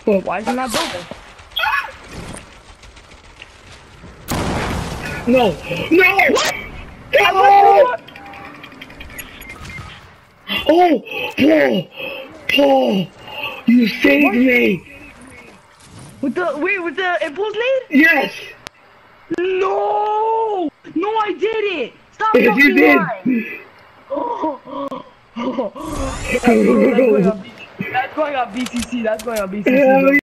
Why is he not building? No! No! What? No! Oh! Paul! Paul! You saved What? me! With the impulse nade? Yes! No! No, I did it! Stop Yes, you fucking did! lying! That's going on BCC. That's going on BCC. Hell